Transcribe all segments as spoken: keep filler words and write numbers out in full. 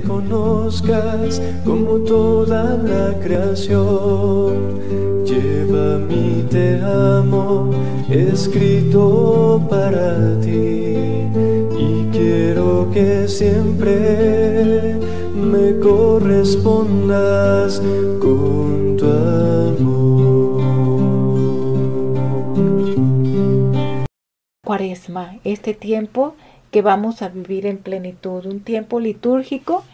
conozcas como toda la creación. Lleva mi te amo escrito para ti, y quiero que siempre me correspondas con tu amor. Cuaresma, este tiempo que vamos a vivir en plenitud, un tiempo litúrgico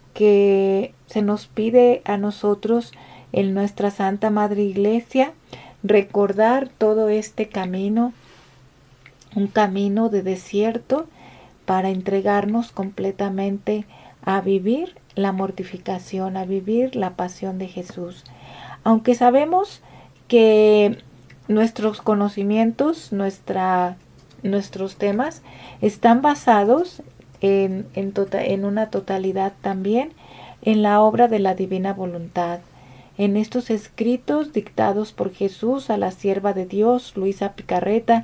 que se nos pide a nosotros en nuestra Santa Madre Iglesia recordar todo este camino, un camino de desierto para entregarnos completamente a vivir la mortificación, a vivir la pasión de Jesús. Aunque sabemos que nuestros conocimientos, nuestra, nuestros temas están basados en, en, tota, en una totalidad también en la obra de la divina voluntad, en estos escritos dictados por Jesús a la sierva de Dios, Luisa Picarreta,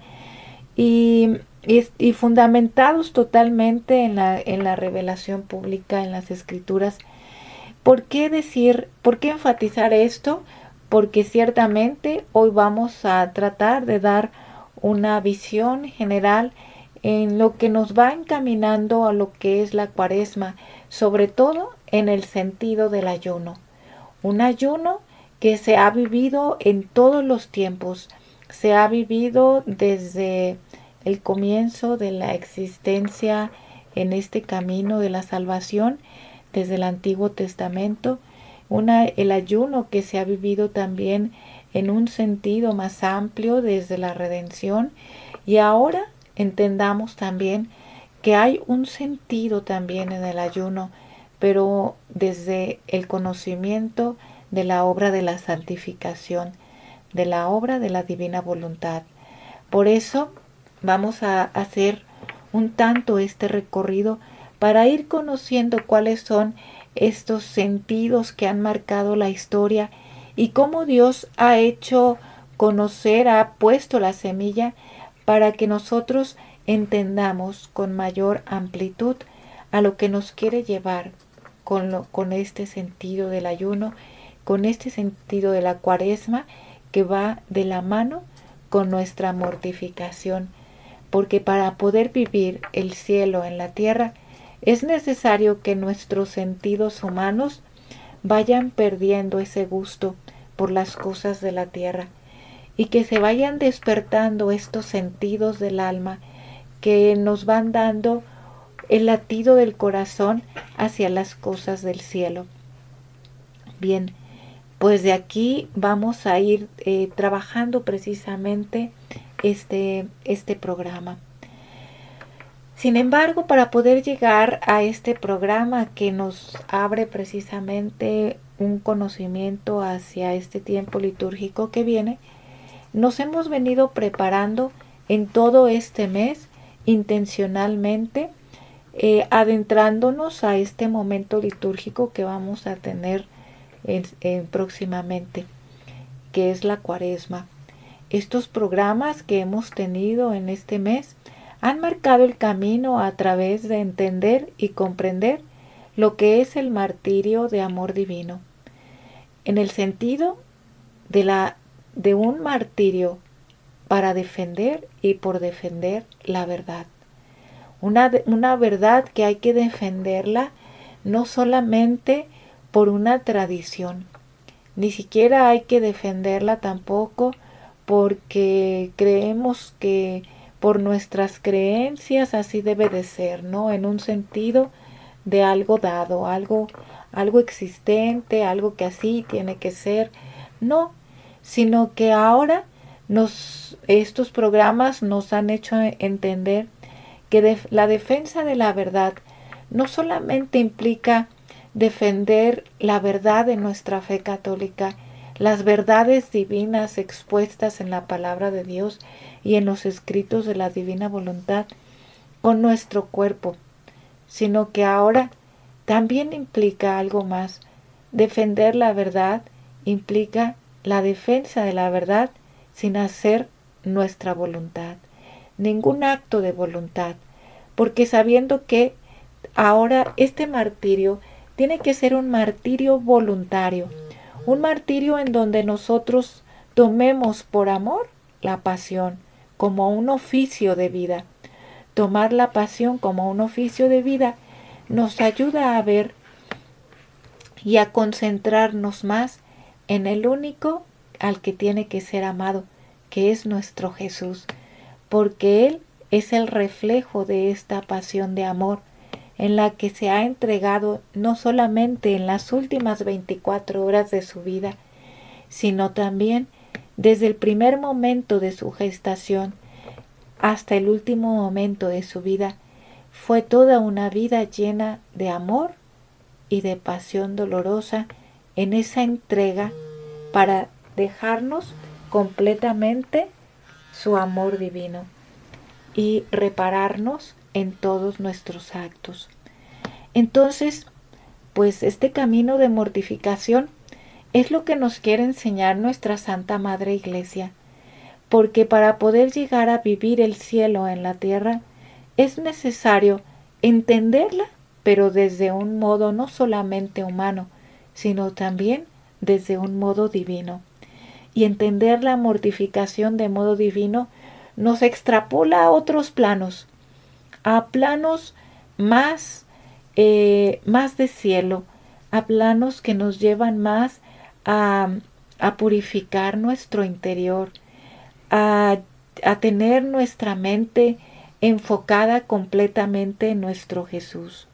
y, y, y fundamentados totalmente en la, en la revelación pública, en las Escrituras. ¿Por qué decir, por qué enfatizar esto? Porque ciertamente hoy vamos a tratar de dar una visión general en lo que nos va encaminando a lo que es la Cuaresma, sobre todo en el sentido del ayuno. Un ayuno que se ha vivido en todos los tiempos, se ha vivido desde el comienzo de la existencia en este camino de la salvación, desde el Antiguo Testamento, una, el ayuno que se ha vivido también en un sentido más amplio desde la redención, y ahora entendamos también que hay un sentido también en el ayuno, pero desde el conocimiento de la obra de la santificación, de la obra de la divina voluntad. Por eso vamos a hacer un tanto este recorrido para ir conociendo cuáles son estos sentidos que han marcado la historia y cómo Dios ha hecho conocer, ha puesto la semilla para que nosotros entendamos con mayor amplitud a lo que nos quiere llevar con, lo, con este sentido del ayuno, con este sentido de la Cuaresma que va de la mano con nuestra mortificación, porque para poder vivir el cielo en la tierra es necesario que nuestros sentidos humanos vayan perdiendo ese gusto por las cosas de la tierra y que se vayan despertando estos sentidos del alma que nos van dando el latido del corazón hacia las cosas del cielo. Bien, pues de aquí vamos a ir eh, trabajando precisamente este, este programa. Sin embargo, para poder llegar a este programa que nos abre precisamente un conocimiento hacia este tiempo litúrgico que viene, nos hemos venido preparando en todo este mes intencionalmente, eh, adentrándonos a este momento litúrgico que vamos a tener en, en próximamente, que es la Cuaresma. Estos programas que hemos tenido en este mes han marcado el camino a través de entender y comprender lo que es el martirio de amor divino, en el sentido de, la, de un martirio para defender y por defender la verdad. Una, una verdad que hay que defenderla no solamente por una tradición, ni siquiera hay que defenderla tampoco porque creemos que por nuestras creencias así debe de ser, ¿no? En un sentido de algo dado, algo, algo existente, algo que así tiene que ser. No, sino que ahora nos, estos programas nos han hecho entender que def, la defensa de la verdad no solamente implica defender la verdad de nuestra fe católica, las verdades divinas expuestas en la palabra de Dios y en los escritos de la divina voluntad con nuestro cuerpo, sino que ahora también implica algo más. Defender la verdad implica la defensa de la verdad sin hacer nuestra voluntad, ningún acto de voluntad, porque sabiendo que ahora este martirio tiene que ser un martirio voluntario, un martirio en donde nosotros tomemos por amor la pasión como un oficio de vida. Tomar la pasión como un oficio de vida nos ayuda a ver y a concentrarnos más en el único al que tiene que ser amado, que es nuestro Jesús, porque Él es el reflejo de esta pasión de amor en la que se ha entregado no solamente en las últimas veinticuatro horas de su vida, sino también desde el primer momento de su gestación hasta el último momento de su vida. Fue toda una vida llena de amor y de pasión dolorosa en esa entrega para dejarnos completamente su amor divino y repararnos en todos nuestros actos. Entonces, pues este camino de mortificación es lo que nos quiere enseñar nuestra Santa Madre Iglesia, porque para poder llegar a vivir el cielo en la tierra es necesario entenderla, pero desde un modo no solamente humano, sino también desde un modo divino. Y entender la mortificación de modo divino nos extrapola a otros planos, a planos más, eh, más de cielo, a planos que nos llevan más a, a purificar nuestro interior, a, a tener nuestra mente enfocada completamente en nuestro Jesús.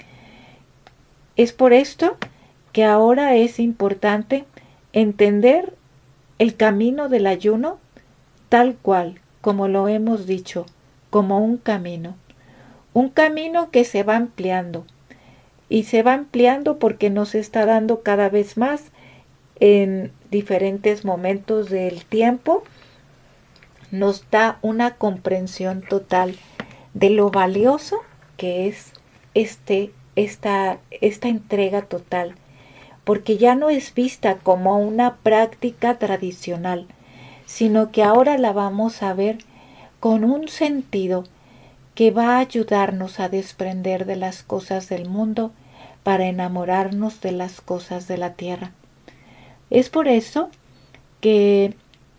Es por esto que ahora es importante entender el camino del ayuno tal cual, como lo hemos dicho, como un camino. Un camino que se va ampliando. Y se va ampliando porque nos está dando cada vez más en diferentes momentos del tiempo. Nos da una comprensión total de lo valioso que es este, esta, esta entrega total. Porque ya no es vista como una práctica tradicional, sino que ahora la vamos a ver con un sentido que va a ayudarnos a desprender de las cosas del mundo para enamorarnos de las cosas de la tierra. Es por eso que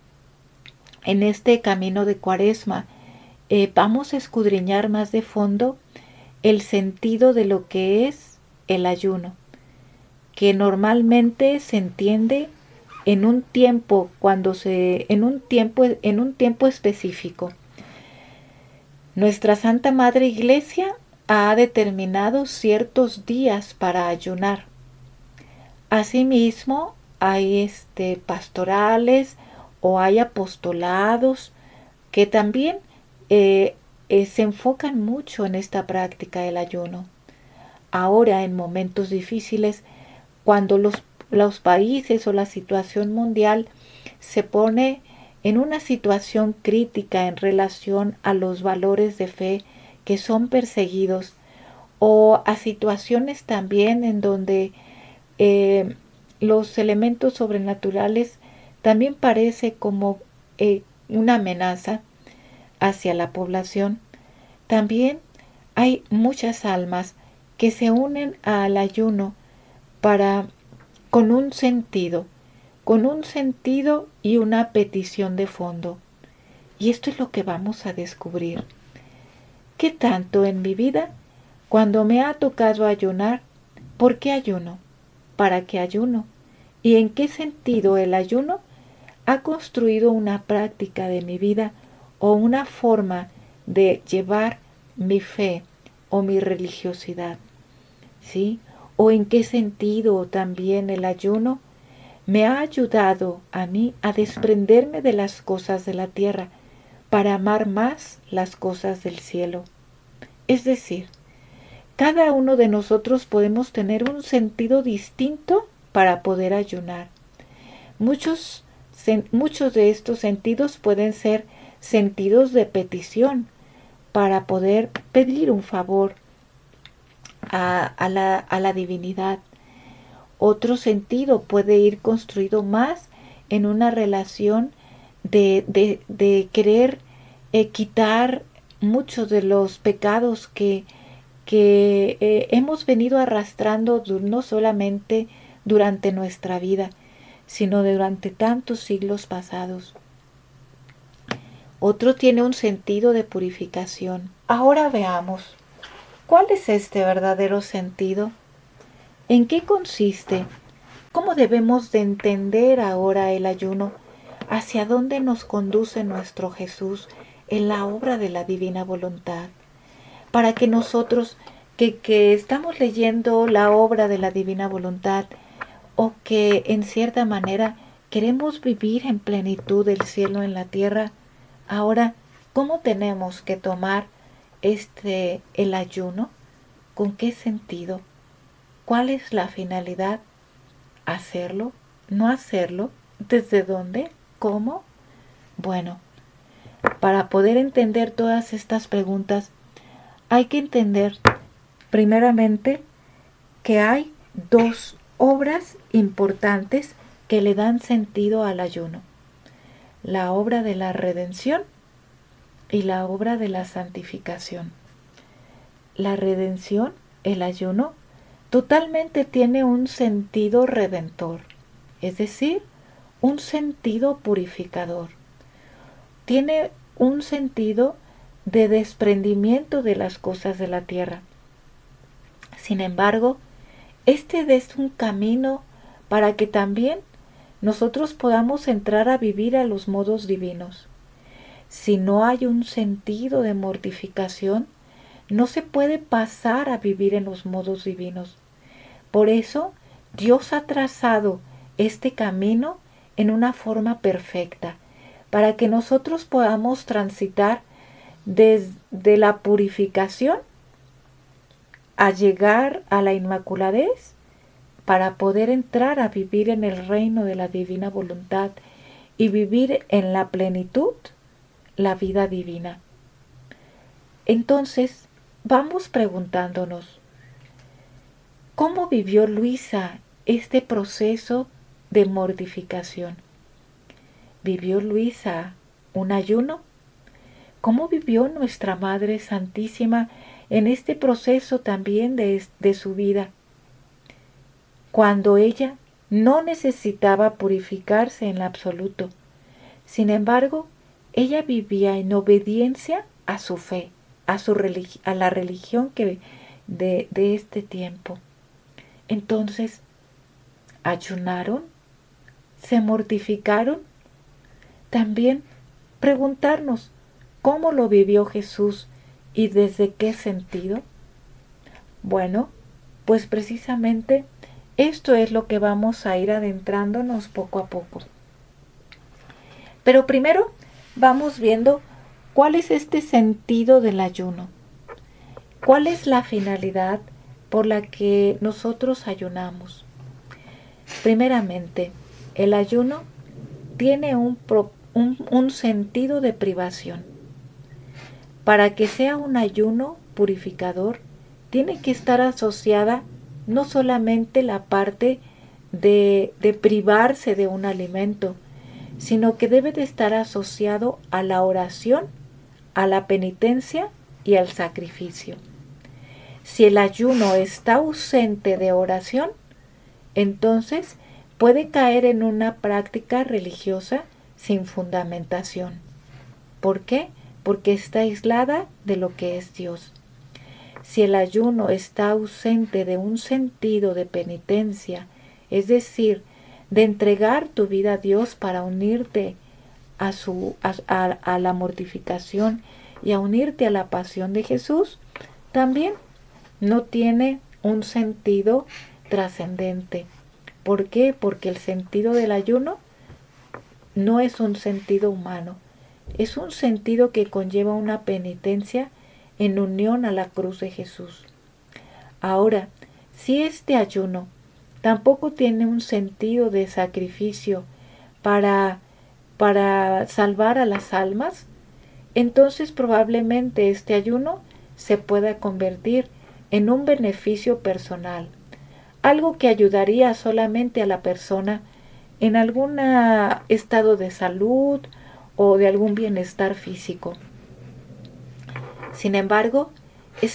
en este camino de Cuaresma eh, vamos a escudriñar más de fondo el sentido de lo que es el ayuno, que normalmente se entiende en un tiempo cuando se en un tiempo en un tiempo específico. Nuestra Santa Madre Iglesia ha determinado ciertos días para ayunar. Asimismo, hay este pastorales o hay apostolados que también eh, eh, se enfocan mucho en esta práctica del ayuno. Ahora, en momentos difíciles, cuando los, los países o la situación mundial se pone en una situación crítica en relación a los valores de fe que son perseguidos, o a situaciones también en donde eh, los elementos sobrenaturales también parece como eh, una amenaza hacia la población. También hay muchas almas que se unen al ayuno para con un sentido, con un sentido y una petición de fondo. Y esto es lo que vamos a descubrir. ¿Qué tanto en mi vida, cuando me ha tocado ayunar, por qué ayuno? ¿Para qué ayuno? ¿Y en qué sentido el ayuno ha construido una práctica de mi vida o una forma de llevar mi fe o mi religiosidad? ¿Sí? ¿O en qué sentido también el ayuno me ha ayudado a mí a desprenderme de las cosas de la tierra para amar más las cosas del cielo? Es decir, cada uno de nosotros podemos tener un sentido distinto para poder ayunar. Muchos, muchos de estos sentidos pueden ser sentidos de petición para poder pedir un favor a, a, la, a la divinidad. Otro sentido puede ir construido más en una relación de, de, de querer eh, quitar muchos de los pecados que que eh, hemos venido arrastrando no solamente durante nuestra vida, sino durante tantos siglos pasados. Otro tiene un sentido de purificación. Ahora veamos, ¿cuál es este verdadero sentido? ¿En qué consiste? ¿Cómo debemos de entender ahora el ayuno? ¿Hacia dónde nos conduce nuestro Jesús en la obra de la divina voluntad? Para que nosotros que, que estamos leyendo la obra de la divina voluntad o que en cierta manera queremos vivir en plenitud el cielo en la tierra, ahora, ¿cómo tenemos que tomar este el ayuno? ¿Con qué sentido? ¿Cuál es la finalidad? ¿Hacerlo? ¿No hacerlo? ¿Desde dónde? ¿Cómo? Bueno, para poder entender todas estas preguntas, hay que entender primeramente que hay dos obras importantes que le dan sentido al ayuno: la obra de la redención y la obra de la santificación. La redención, el ayuno, totalmente tiene un sentido redentor, es decir, un sentido purificador. Tiene un sentido de desprendimiento de las cosas de la tierra. Sin embargo, este es un camino para que también nosotros podamos entrar a vivir a los modos divinos. Si no hay un sentido de mortificación, no se puede pasar a vivir en los modos divinos. Por eso, Dios ha trazado este camino en una forma perfecta, para que nosotros podamos transitar desde la purificación a llegar a la inmaculadez, para poder entrar a vivir en el reino de la divina voluntad y vivir en la plenitud la vida divina. Entonces, vamos preguntándonos, ¿cómo vivió Luisa este proceso de mortificación? ¿Vivió Luisa un ayuno? ¿Cómo vivió nuestra Madre Santísima en este proceso también de, de su vida? Cuando ella no necesitaba purificarse en absoluto. Sin embargo, ella vivía en obediencia a su fe, a, su religi- a la religión que de, de este tiempo. Entonces, ¿ayunaron? ¿Se mortificaron? También preguntarnos, ¿cómo lo vivió Jesús y desde qué sentido? Bueno, pues precisamente esto es lo que vamos a ir adentrándonos poco a poco. Pero primero vamos viendo cuál es este sentido del ayuno. ¿Cuál es la finalidad por la que nosotros ayunamos? Primeramente, el ayuno tiene un, pro, un, un sentido de privación. Para que sea un ayuno purificador, tiene que estar asociada no solamente la parte de, de privarse de un alimento, sino que debe de estar asociado a la oración, a la penitencia y al sacrificio. Si el ayuno está ausente de oración, entonces puede caer en una práctica religiosa sin fundamentación. ¿Por qué? Porque está aislada de lo que es Dios. Si el ayuno está ausente de un sentido de penitencia, es decir, de entregar tu vida a Dios para unirte a, su, a, a, a la mortificación y a unirte a la pasión de Jesús, también no tiene un sentido trascendente. ¿Por qué? Porque el sentido del ayuno no es un sentido humano, es un sentido que conlleva una penitencia en unión a la cruz de Jesús. Ahora, si este ayuno tampoco tiene un sentido de sacrificio para, para salvar a las almas, entonces probablemente este ayuno se pueda convertir en un beneficio personal, algo que ayudaría solamente a la persona en algún estado de salud o de algún bienestar físico. Sin embargo, este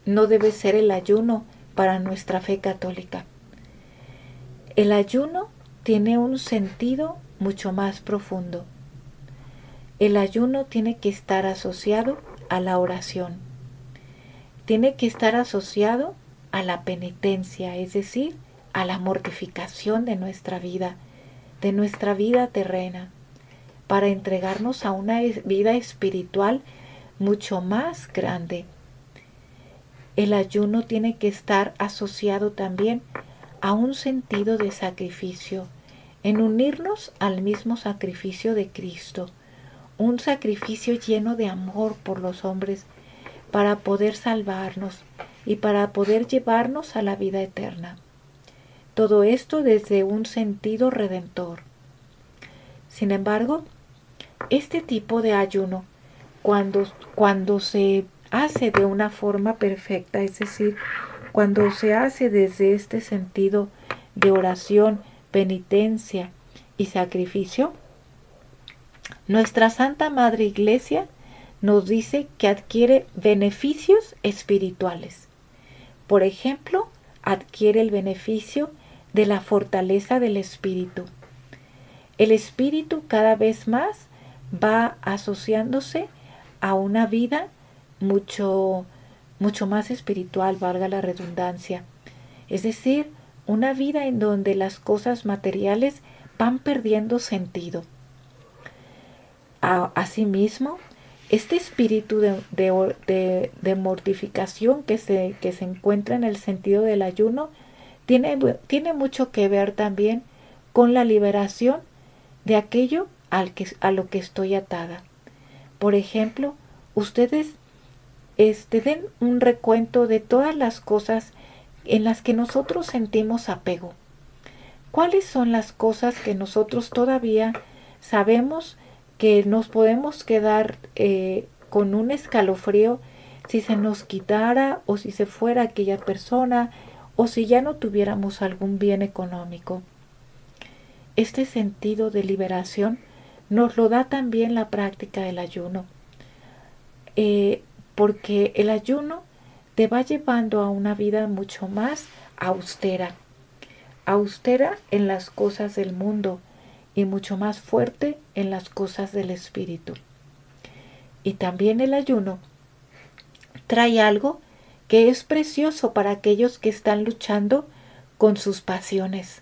no debe ser el ayuno para nuestra fe católica. El ayuno tiene un sentido mucho más profundo. El ayuno tiene que estar asociado a la oración. Tiene que estar asociado a la penitencia, es decir, a la mortificación de nuestra vida, de nuestra vida terrena, para entregarnos a una vida espiritual mucho más grande. El ayuno tiene que estar asociado también a un sentido de sacrificio, en unirnos al mismo sacrificio de Cristo, un sacrificio lleno de amor por los hombres para poder salvarnos y para poder llevarnos a la vida eterna. Todo esto desde un sentido redentor. Sin embargo, este tipo de ayuno, cuando, cuando se hace de una forma perfecta, es decir, cuando se hace desde este sentido de oración, penitencia y sacrificio, nuestra Santa Madre Iglesia nos dice que adquiere beneficios espirituales. Por ejemplo, adquiere el beneficio de la fortaleza del espíritu. El espíritu cada vez más va asociándose a una vida mucho, mucho más espiritual, valga la redundancia. Es decir, una vida en donde las cosas materiales van perdiendo sentido. Asimismo, este espíritu de, de, de, de mortificación que se, que se encuentra en el sentido del ayuno tiene, tiene mucho que ver también con la liberación de aquello al que, a lo que estoy atada. Por ejemplo, ustedes este, den un recuento de todas las cosas en las que nosotros sentimos apego. ¿Cuáles son las cosas que nosotros todavía sabemos que nos podemos quedar eh, con un escalofrío si se nos quitara o si se fuera aquella persona o si ya no tuviéramos algún bien económico? Este sentido de liberación nos lo da también la práctica del ayuno, eh, porque el ayuno te va llevando a una vida mucho más austera, austera en las cosas del mundo y mucho más fuerte en las cosas del espíritu. Y también el ayuno trae algo que es precioso para aquellos que están luchando con sus pasiones.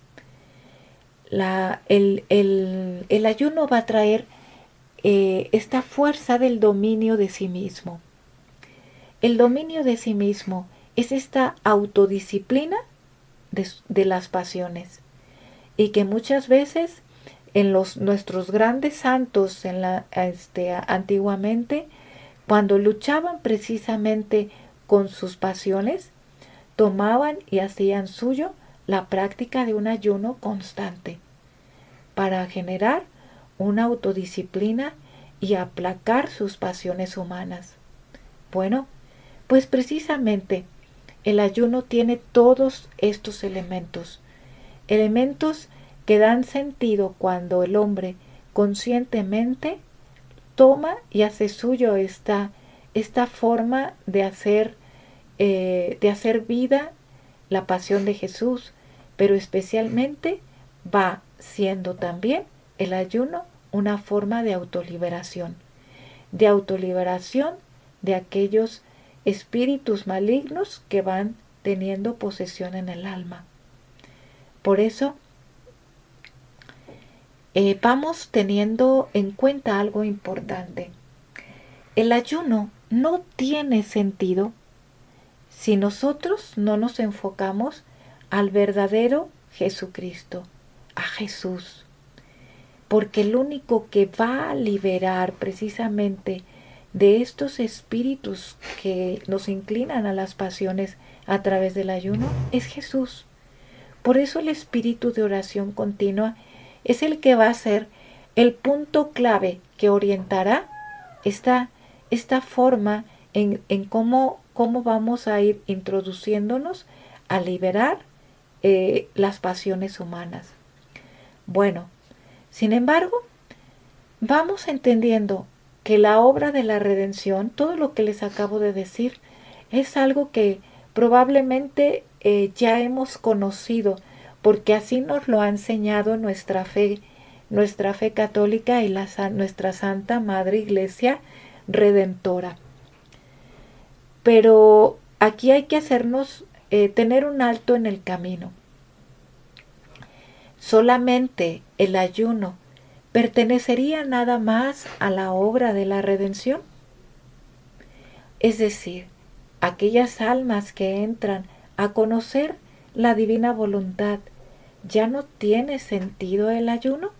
La, el, el, el ayuno va a traer eh, esta fuerza del dominio de sí mismo. El dominio de sí mismo es esta autodisciplina de, de las pasiones, y que muchas veces en los, nuestros grandes santos en la, este, antiguamente, cuando luchaban precisamente con sus pasiones, tomaban y hacían suyo la práctica de un ayuno constante para generar una autodisciplina y aplacar sus pasiones humanas. Bueno, pues precisamente el ayuno tiene todos estos elementos, elementos que dan sentido cuando el hombre conscientemente toma y hace suyo esta, esta forma de hacer, eh, de hacer vida la pasión de Jesús, pero especialmente va siendo también el ayuno una forma de autoliberación, de autoliberación de aquellos espíritus malignos que van teniendo posesión en el alma. Por eso, eh, vamos teniendo en cuenta algo importante. El ayuno no tiene sentido si nosotros no nos enfocamos al verdadero Jesucristo, a Jesús. Porque el único que va a liberar precisamente de estos espíritus que nos inclinan a las pasiones a través del ayuno es Jesús. Por eso el espíritu de oración continua es el que va a ser el punto clave que orientará esta, esta forma en, en cómo, cómo vamos a ir introduciéndonos a liberar eh, las pasiones humanas. Bueno, sin embargo, vamos entendiendo que la obra de la redención, todo lo que les acabo de decir, Es algo que probablemente eh, ya hemos conocido, porque así nos lo ha enseñado nuestra fe, nuestra fe católica y la, nuestra Santa Madre Iglesia Redentora. Pero aquí hay que hacernos, eh, tener un alto en el camino. Solamente el ayuno pertenecería nada más a la obra de la redención. Es decir, aquellas almas que entran a conocer la divina voluntad, ¿ya no tiene sentido el ayuno?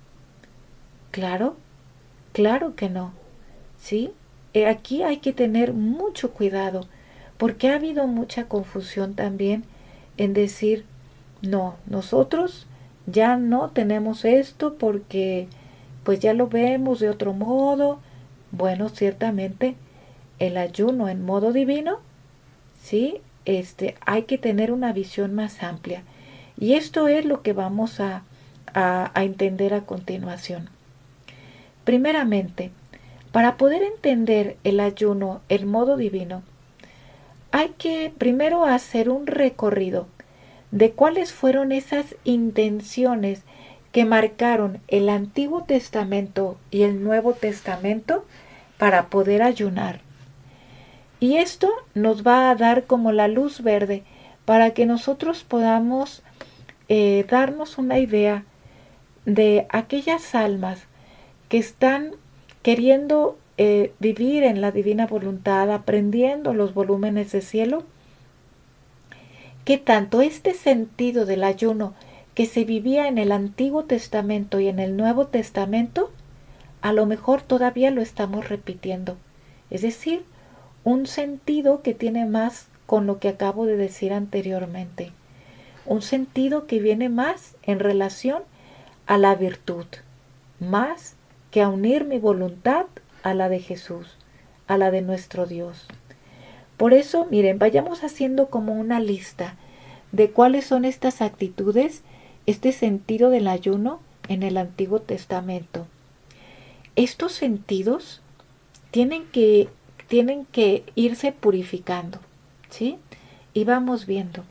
Claro, claro que no. ¿Sí? Aquí hay que tener mucho cuidado, porque ha habido mucha confusión también en decir, no, nosotros ya no tenemos esto porque pues ya lo vemos de otro modo. Bueno, ciertamente el ayuno en modo divino, ¿sí? Este, hay que tener una visión más amplia. Y esto es lo que vamos a, a, a entender a continuación. Primeramente, para poder entender el ayuno en modo divino, hay que primero hacer un recorrido de cuáles fueron esas intenciones que marcaron el Antiguo Testamento y el Nuevo Testamento para poder ayunar. Y esto nos va a dar como la luz verde para que nosotros podamos eh, darnos una idea de aquellas almas que están queriendo eh, vivir en la divina voluntad, aprendiendo los volúmenes de cielo, que tanto este sentido del ayuno que se vivía en el Antiguo Testamento y en el Nuevo Testamento, a lo mejor todavía lo estamos repitiendo. Es decir, un sentido que tiene más con lo que acabo de decir anteriormente. Un sentido que viene más en relación a la virtud, más que a unir mi voluntad a la de Jesús, a la de nuestro Dios. Por eso, miren, vayamos haciendo como una lista de cuáles son estas actitudes, este sentido del ayuno en el Antiguo Testamento. Estos sentidos tienen que, tienen que irse purificando, ¿sí? Y vamos viendo.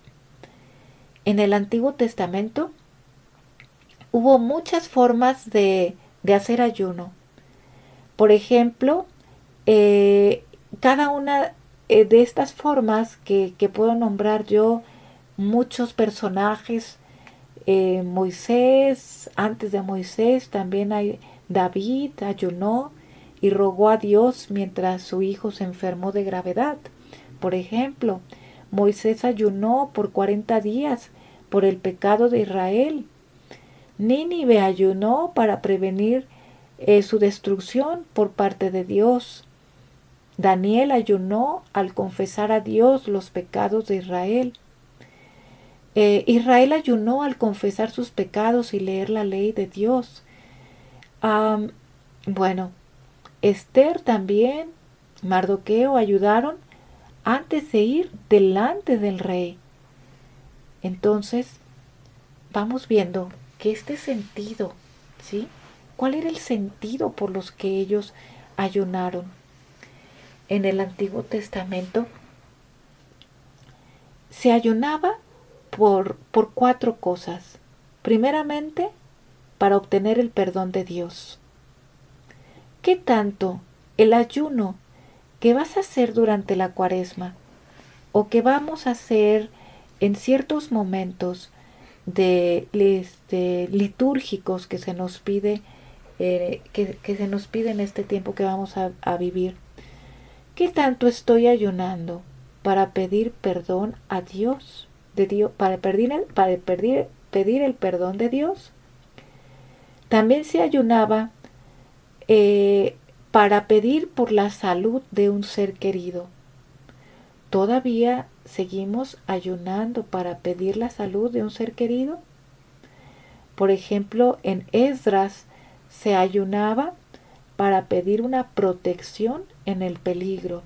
En el Antiguo Testamento hubo muchas formas de, de hacer ayuno. Por ejemplo, eh, cada una eh, de estas formas que, que puedo nombrar yo, muchos personajes, eh, Moisés, antes de Moisés también hay David, ayunó y rogó a Dios mientras su hijo se enfermó de gravedad. Por ejemplo, Moisés ayunó por cuarenta días por el pecado de Israel. Nínive ayunó para prevenir eh, su destrucción por parte de Dios. Daniel ayunó al confesar a Dios los pecados de Israel. Eh, Israel ayunó al confesar sus pecados y leer la ley de Dios. Um, bueno, Esther también, Mardoqueo ayudaron antes de ir delante del rey. Entonces, vamos viendo que este sentido, ¿sí? ¿Cuál era el sentido por los que ellos ayunaron? En el Antiguo Testamento se ayunaba por, por cuatro cosas. Primeramente, para obtener el perdón de Dios. ¿Qué tanto el ayuno que vas a hacer durante la Cuaresma o que vamos a hacer en ciertos momentos de, de litúrgicos que se nos pide eh, que, que se nos pide en este tiempo que vamos a, a vivir? ¿Qué tanto estoy ayunando para pedir perdón a Dios, de Dios, para pedir el, para pedir, pedir el perdón de Dios? También se ayunaba eh, para pedir por la salud de un ser querido. ¿Todavía seguimos ayunando para pedir la salud de un ser querido? Por ejemplo, en Esdras se ayunaba para pedir una protección en el peligro.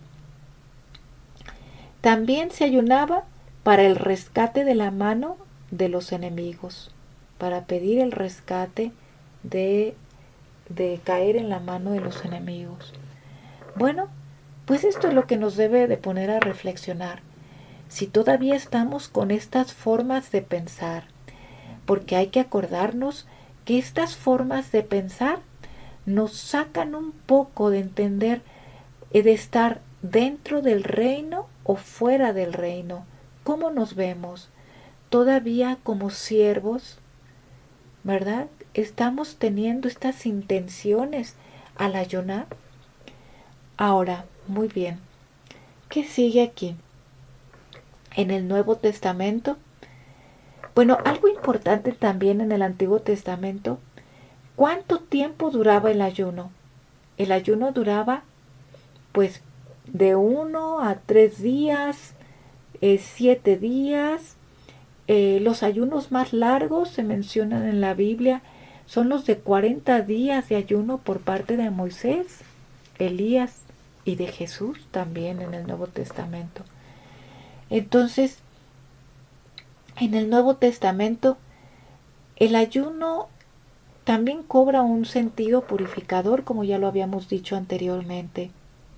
También se ayunaba para el rescate de la mano de los enemigos, para pedir el rescate de, de caer en la mano de los enemigos. Bueno, Pues esto es lo que nos debe de poner a reflexionar. Si todavía estamos con estas formas de pensar, porque hay que acordarnos que estas formas de pensar nos sacan un poco de entender, de estar dentro del reino o fuera del reino. ¿Cómo nos vemos? Todavía como siervos, ¿verdad? Estamos teniendo estas intenciones al ayunar. Ahora, muy bien, ¿qué sigue aquí? En el Nuevo Testamento, bueno, algo importante también en el Antiguo Testamento, ¿cuánto tiempo duraba el ayuno? El ayuno duraba pues de uno a tres días, eh, siete días. Eh, los ayunos más largos se mencionan en la Biblia, son los de cuarenta días de ayuno por parte de Moisés, Elías y de Jesús también en el Nuevo Testamento. Entonces, en el Nuevo Testamento, el ayuno también cobra un sentido purificador, como ya lo habíamos dicho anteriormente.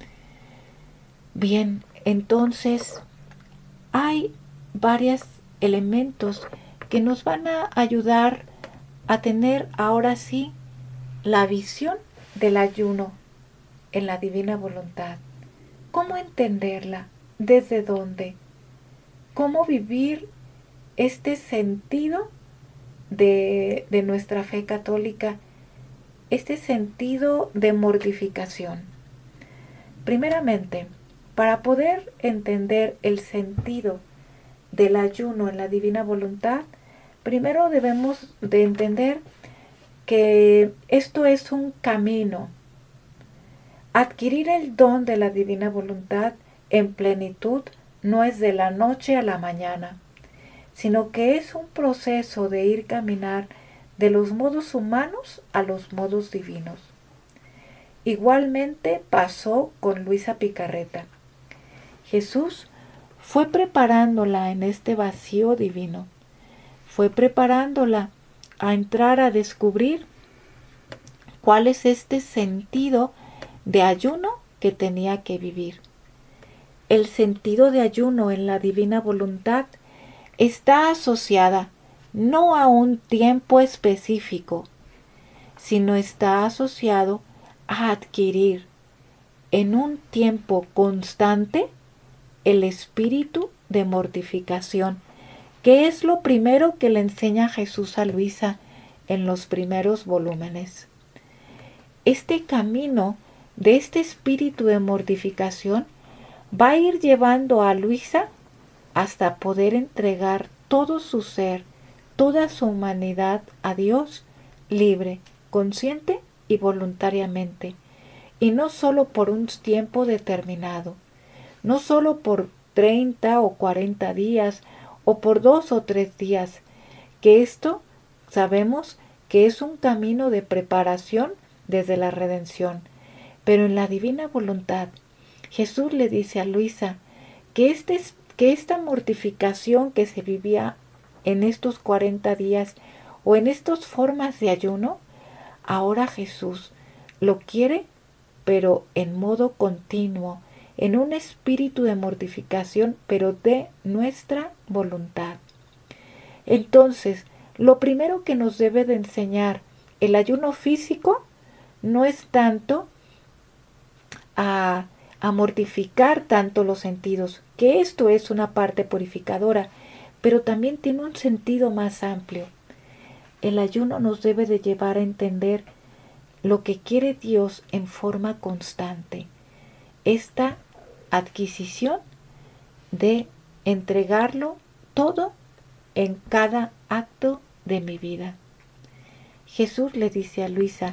Bien, entonces hay varios elementos que nos van a ayudar a tener ahora sí la visión del ayuno en la divina voluntad. ¿Cómo entenderla? ¿Desde dónde? ¿Cómo vivir este sentido de, de nuestra fe católica? Este sentido de mortificación. Primeramente, para poder entender el sentido del ayuno en la divina voluntad, primero debemos de entender que esto es un camino. Adquirir el don de la divina voluntad en plenitud no es de la noche a la mañana, sino que es un proceso de ir caminar de los modos humanos a los modos divinos. Igualmente pasó con Luisa Picarreta. Jesús fue preparándola en este vacío divino, fue preparándola a entrar a descubrir cuál es este sentido de ayuno que tenía que vivir. El sentido de ayuno en la divina voluntad está asociada no a un tiempo específico, sino está asociado a adquirir en un tiempo constante el espíritu de mortificación, que es lo primero que le enseña Jesús a Luisa en los primeros volúmenes. Este camino de este espíritu de mortificación va a ir llevando a Luisa hasta poder entregar todo su ser, toda su humanidad a Dios, libre, consciente y voluntariamente, y no solo por un tiempo determinado, no solo por treinta o cuarenta días o por dos o tres días, que esto sabemos que es un camino de preparación desde la redención, pero en la divina voluntad Jesús le dice a Luisa que, este, que esta mortificación que se vivía en estos cuarenta días o en estas formas de ayuno, ahora Jesús lo quiere, pero en modo continuo, en un espíritu de mortificación, pero de nuestra voluntad. Entonces, lo primero que nos debe de enseñar el ayuno físico no es tanto a, a mortificar tanto los sentidos, que esto es una parte purificadora, pero también tiene un sentido más amplio. El ayuno nos debe de llevar a entender lo que quiere Dios en forma constante. Esta adquisición de entregarlo todo en cada acto de mi vida. Jesús le dice a Luisa,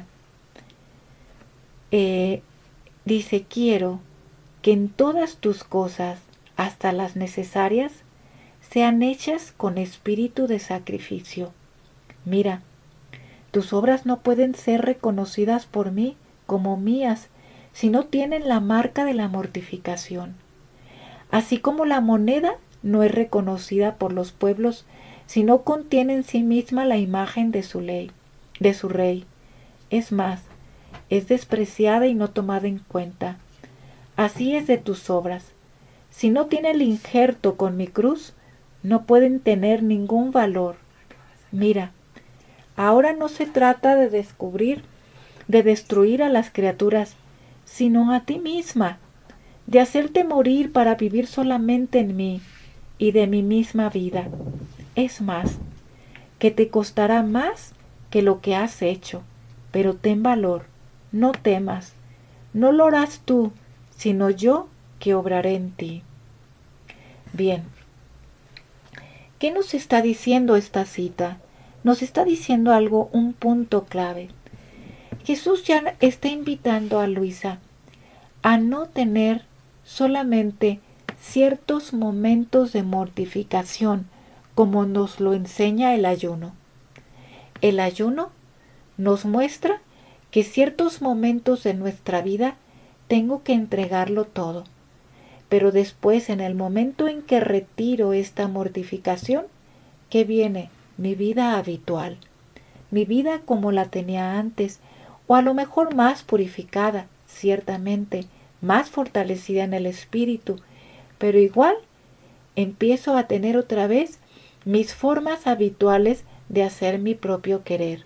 eh, dice, quiero que en todas tus cosas, hasta las necesarias, sean hechas con espíritu de sacrificio. Mira, tus obras no pueden ser reconocidas por mí como mías si no tienen la marca de la mortificación. Así como la moneda no es reconocida por los pueblos si no contiene en sí misma la imagen de su ley, de su rey. Es más, es despreciada y no tomada en cuenta. Así es de tus obras. Si no tiene el injerto con mi cruz, no pueden tener ningún valor. Mira, ahora no se trata de descubrir, de destruir a las criaturas, sino a ti misma, de hacerte morir para vivir solamente en mí y de mi misma vida. Es más, que te costará más que lo que has hecho, pero ten valor, no temas, no lo harás tú, sino yo que obraré en ti. Bien, ¿qué nos está diciendo esta cita? Nos está diciendo algo, un punto clave. Jesús ya está invitando a Luisa a no tener solamente ciertos momentos de mortificación, como nos lo enseña el ayuno. El ayuno nos muestra que ciertos momentos de nuestra vida tengo que entregarlo todo, pero después, en el momento en que retiro esta mortificación, ¿qué viene? Mi vida habitual, mi vida como la tenía antes, o a lo mejor más purificada, ciertamente, más fortalecida en el espíritu, pero igual empiezo a tener otra vez mis formas habituales de hacer mi propio querer.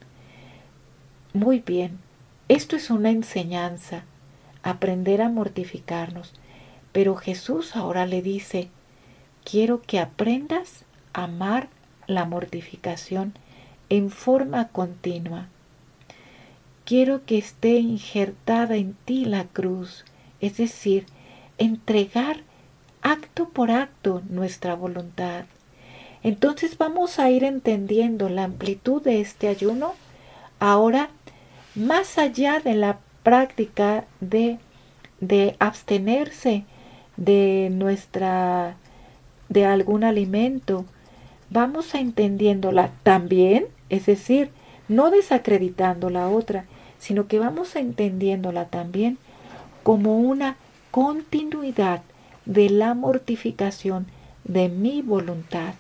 Muy bien, esto es una enseñanza, aprender a mortificarnos, pero Jesús ahora le dice, quiero que aprendas a amar la mortificación en forma continua. Quiero que esté injertada en ti la cruz, es decir, entregar acto por acto nuestra voluntad. Entonces vamos a ir entendiendo la amplitud de este ayuno ahora más allá de la práctica de, de abstenerse de nuestra de algún alimento. Vamos a entendiéndola también, es decir, no desacreditando la otra, sino que vamos a entendiéndola también como una continuidad de la mortificación de mi voluntad.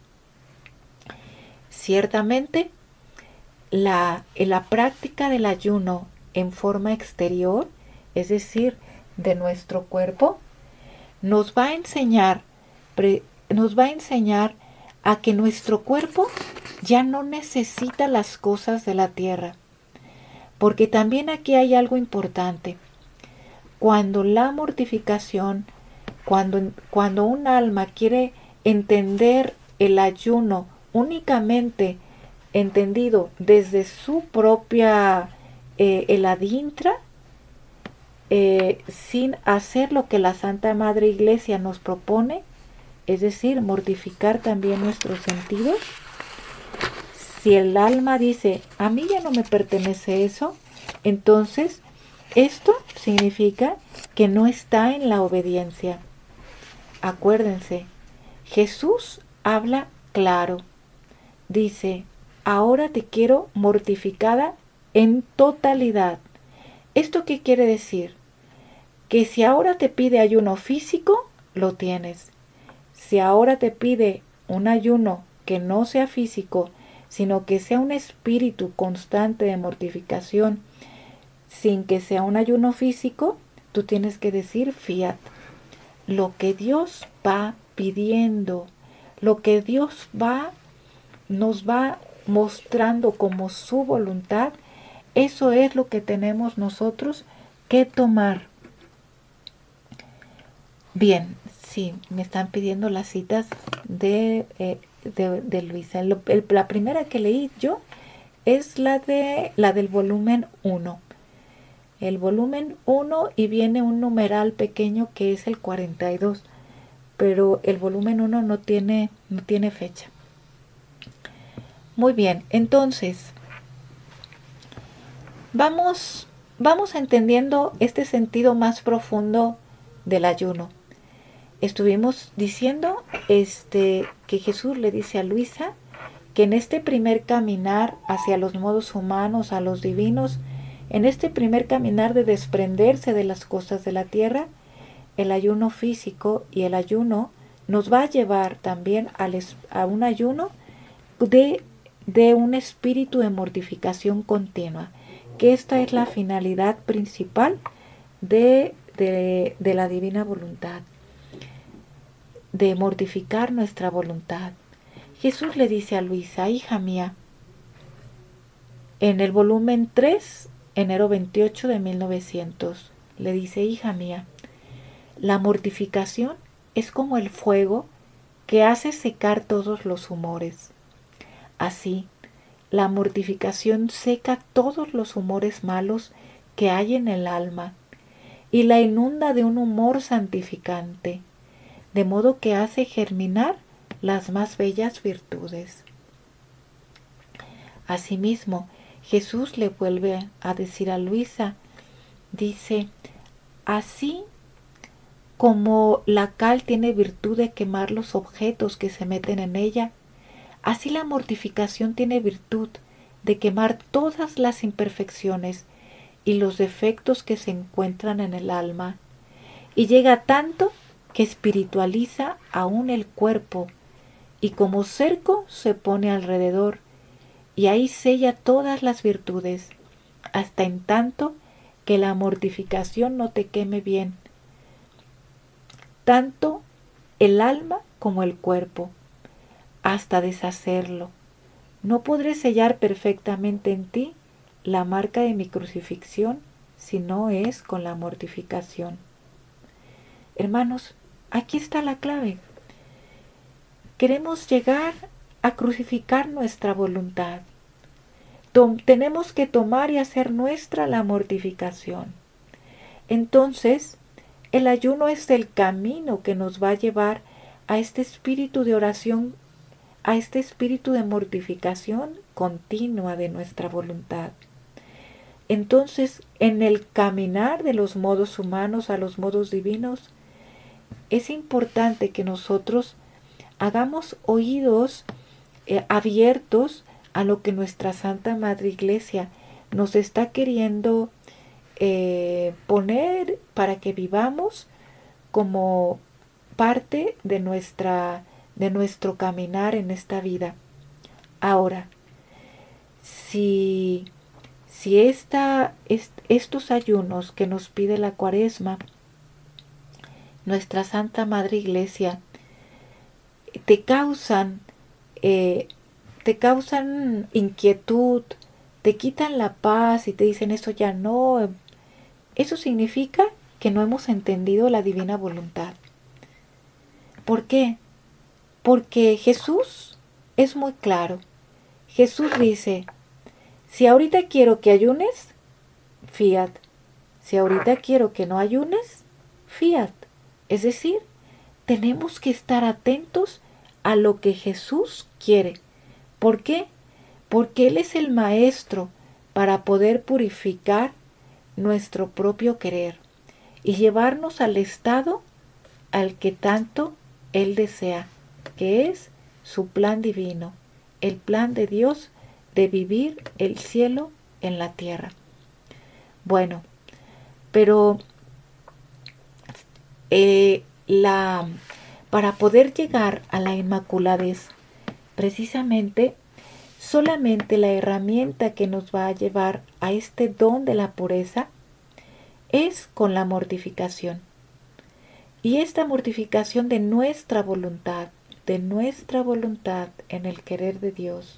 Ciertamente, la, la práctica del ayuno en forma exterior, es decir, de nuestro cuerpo, nos va a enseñar, pre, nos va a enseñar a que nuestro cuerpo ya no necesita las cosas de la tierra. Porque también aquí hay algo importante. Cuando la mortificación, cuando, cuando un alma quiere entender el ayuno únicamente entendido desde su propia eh, el adintra, eh, sin hacer lo que la Santa Madre Iglesia nos propone, es decir, mortificar también nuestros sentidos. Si el alma dice, a mí ya no me pertenece eso, entonces esto significa que no está en la obediencia. Acuérdense, Jesús habla claro. Dice, ahora te quiero mortificada en totalidad. ¿Esto qué quiere decir? Que si ahora te pide ayuno físico, lo tienes. Si ahora te pide un ayuno que no sea físico, sino que sea un espíritu constante de mortificación, sin que sea un ayuno físico, tú tienes que decir fiat. Lo que Dios va pidiendo, lo que Dios va, nos va mostrando como su voluntad, eso es lo que tenemos nosotros que tomar. Bien, sí, me están pidiendo las citas de, eh, de, de Luisa. El, el, la primera que leí yo es la, de, la del volumen uno. El volumen uno y viene un numeral pequeño que es el cuarenta y dos, pero el volumen uno no tiene, no tiene fecha. Muy bien, entonces vamos, vamos entendiendo este sentido más profundo del ayuno. Estuvimos diciendo este, que Jesús le dice a Luisa que en este primer caminar hacia los modos humanos, a los divinos, en este primer caminar de desprenderse de las cosas de la tierra, el ayuno físico y el ayuno nos va a llevar también al, a un ayuno de, de un espíritu de mortificación continua, que esta es la finalidad principal de, de, de la divina voluntad, de mortificar nuestra voluntad. Jesús le dice a Luisa, hija mía, en el volumen tres, enero veintiocho de mil novecientos, le dice, hija mía, la mortificación es como el fuego que hace secar todos los humores. Así, la mortificación seca todos los humores malos que hay en el alma y la inunda de un humor santificante, de modo que hace germinar las más bellas virtudes. Asimismo, Jesús le vuelve a decir a Luisa, dice, así como la cal tiene virtud de quemar los objetos que se meten en ella, así la mortificación tiene virtud de quemar todas las imperfecciones y los defectos que se encuentran en el alma, y llega tanto que espiritualiza aún el cuerpo, y como cerco se pone alrededor, y ahí sella todas las virtudes, hasta en tanto que la mortificación no te queme bien, tanto el alma como el cuerpo, hasta deshacerlo. No podré sellar perfectamente en ti la marca de mi crucifixión si no es con la mortificación. Hermanos, aquí está la clave. Queremos llegar a crucificar nuestra voluntad. Tom- tenemos que tomar y hacer nuestra la mortificación. Entonces, el ayuno es el camino que nos va a llevar a este espíritu de oración, a este espíritu de mortificación continua de nuestra voluntad. Entonces, en el caminar de los modos humanos a los modos divinos, es importante que nosotros hagamos oídos eh, abiertos a lo que nuestra Santa Madre Iglesia nos está queriendo eh, poner para que vivamos como parte de nuestra de nuestro caminar en esta vida. Ahora, si si esta, est, estos ayunos que nos pide la Cuaresma, nuestra Santa Madre Iglesia, te causan eh, te causan inquietud, te quitan la paz y te dicen eso ya no, eso significa que no hemos entendido la divina voluntad. ¿Por qué? Porque Jesús es muy claro. Jesús dice, si ahorita quiero que ayunes, fiat. Si ahorita quiero que no ayunes, fiat. Es decir, tenemos que estar atentos a lo que Jesús quiere. ¿Por qué? Porque Él es el maestro para poder purificar nuestro propio querer y llevarnos al estado al que tanto Él desea, que es su plan divino, el plan de Dios de vivir el cielo en la tierra. Bueno, pero eh, la, para poder llegar a la inmaculadez, precisamente, solamente la herramienta que nos va a llevar a este don de la pureza es con la mortificación. Y esta mortificación de nuestra voluntad, de nuestra voluntad en el querer de Dios.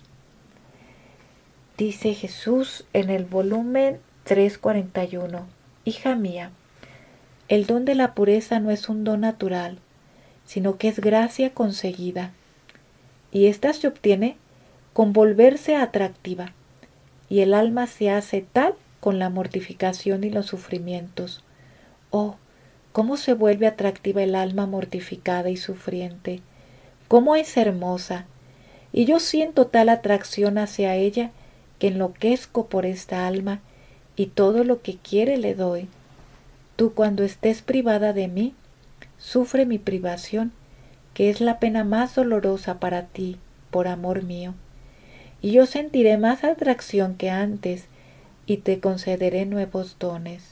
Dice Jesús en el volumen trescientos cuarenta y uno, hija mía, el don de la pureza no es un don natural, sino que es gracia conseguida. Y ésta se obtiene con volverse atractiva, y el alma se hace tal con la mortificación y los sufrimientos. Oh, cómo se vuelve atractiva el alma mortificada y sufriente, cómo es hermosa, y yo siento tal atracción hacia ella que enloquezco por esta alma y todo lo que quiere le doy. Tú, cuando estés privada de mí, sufre mi privación, que es la pena más dolorosa para ti, por amor mío. Y yo sentiré más atracción que antes, y te concederé nuevos dones.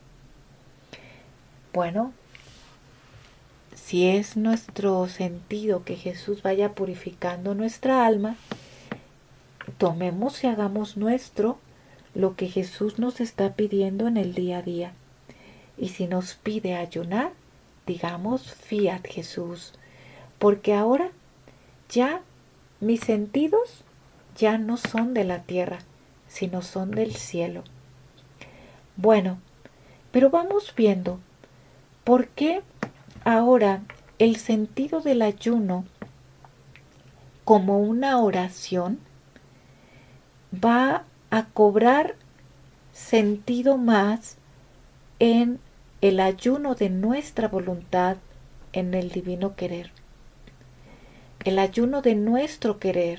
Bueno, si es nuestro sentido que Jesús vaya purificando nuestra alma, tomemos y hagamos nuestro lo que Jesús nos está pidiendo en el día a día. Y si nos pide ayunar, digamos fiat Jesús, porque ahora ya mis sentidos ya no son de la tierra, sino son del cielo. Bueno, pero vamos viendo por qué ahora el sentido del ayuno como una oración va a cobrar sentido más en el ayuno de nuestra voluntad en el divino querer. El ayuno de nuestro querer.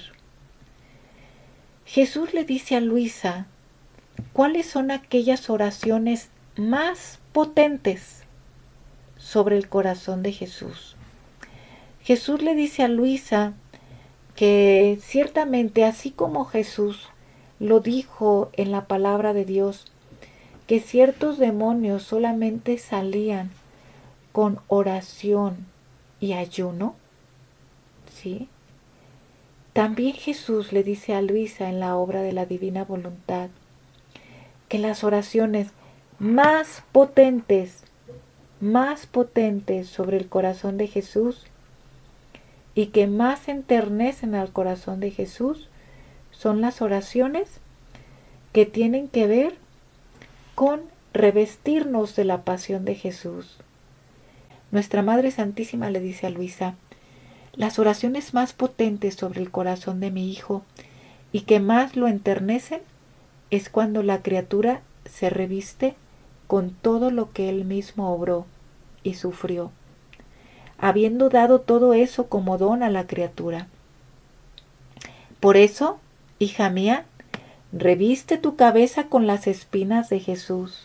Jesús le dice a Luisa cuáles son aquellas oraciones más potentes sobre el corazón de Jesús. Jesús le dice a Luisa que ciertamente, así como Jesús lo dijo en la palabra de Dios, que ciertos demonios solamente salían con oración y ayuno, ¿sí? También Jesús le dice a Luisa en la obra de la Divina Voluntad que las oraciones más potentes, más potentes sobre el corazón de Jesús y que más enternecen al corazón de Jesús son las oraciones que tienen que ver con revestirnos de la pasión de Jesús. Nuestra Madre Santísima le dice a Luisa, las oraciones más potentes sobre el corazón de mi Hijo y que más lo enternecen es cuando la criatura se reviste con todo lo que Él mismo obró y sufrió, habiendo dado todo eso como don a la criatura. Por eso, hija mía, reviste tu cabeza con las espinas de Jesús.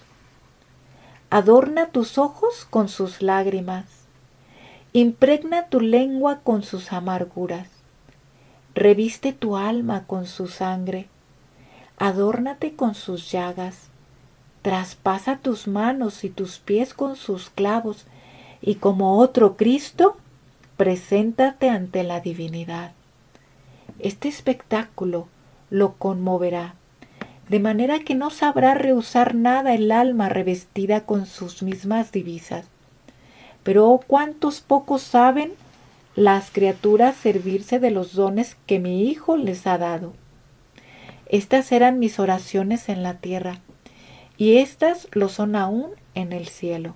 Adorna tus ojos con sus lágrimas. Impregna tu lengua con sus amarguras. Reviste tu alma con su sangre. Adórnate con sus llagas. Traspasa tus manos y tus pies con sus clavos. Y como otro Cristo, preséntate ante la divinidad. Este espectáculo lo conmoverá, de manera que no sabrá rehusar nada el alma revestida con sus mismas divisas. Pero oh, cuántos pocos saben las criaturas servirse de los dones que mi Hijo les ha dado. Estas eran mis oraciones en la tierra, y estas lo son aún en el cielo.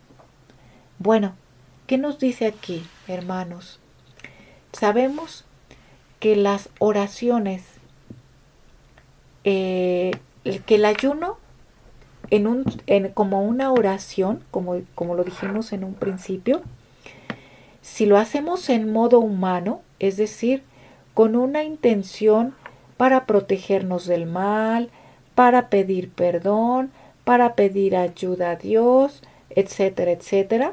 Bueno, ¿qué nos dice aquí, hermanos? Sabemos que las oraciones, eh, que el ayuno en un, en, como una oración, como, como lo dijimos en un principio, si lo hacemos en modo humano, es decir, con una intención para protegernos del mal, para pedir perdón, para pedir ayuda a Dios, etcétera, etcétera,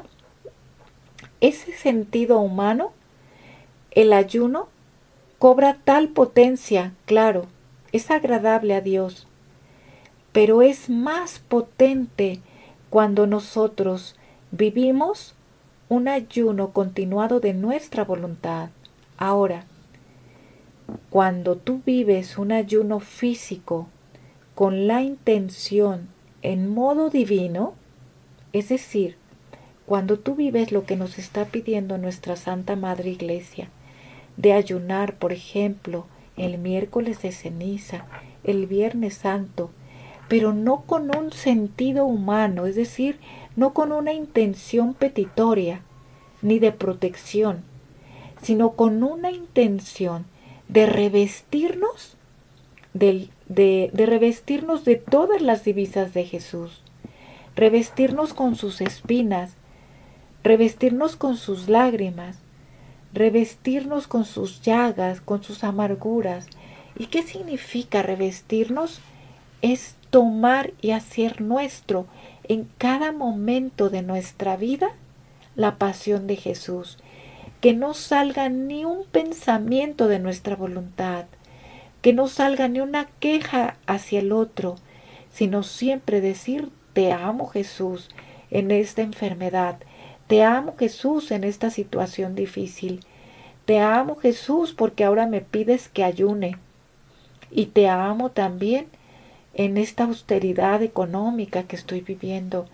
ese sentido humano, el ayuno cobra tal potencia, claro, es agradable a Dios, pero es más potente cuando nosotros vivimos un ayuno continuado de nuestra voluntad. Ahora, cuando tú vives un ayuno físico con la intención en modo divino, es decir, cuando tú vives lo que nos está pidiendo nuestra Santa Madre Iglesia, de ayunar, por ejemplo, el miércoles de ceniza, el viernes santo, pero no con un sentido humano, es decir, no con una intención petitoria ni de protección, sino con una intención de revestirnos de, de, de revestirnos de todas las divisas de Jesús, revestirnos con sus espinas, revestirnos con sus lágrimas, revestirnos con sus llagas, con sus amarguras. ¿Y qué significa revestirnos? Es tomar y hacer nuestro en cada momento de nuestra vida la pasión de Jesús. Que no salga ni un pensamiento de nuestra voluntad, que no salga ni una queja hacia el otro, sino siempre decir: te amo, Jesús, en esta enfermedad. Te amo, Jesús, en esta situación difícil. Te amo, Jesús, porque ahora me pides que ayune. Y te amo también en esta austeridad económica que estoy viviendo.